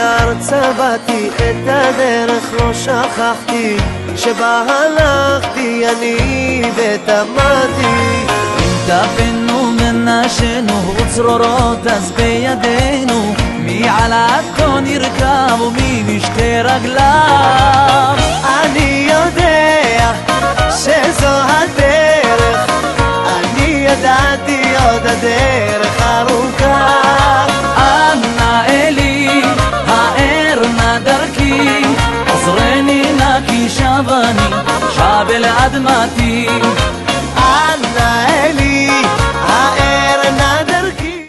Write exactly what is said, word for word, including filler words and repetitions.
ארצה באתי, את הדרך לא שכחתי, שבה הלכתי אני ותמדתי. אם טפנו ונשנו צרורות אז בידינו, מי על האתון ירכב ומי בשתי רגליו. אני יודע שזו הדרך, אני ידעתי עוד הדרך